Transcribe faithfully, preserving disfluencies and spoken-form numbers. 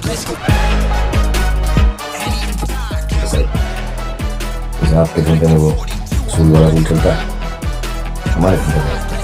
आपके घंटे में वो सूल वाला रूल चलता है, हमारे घंटे में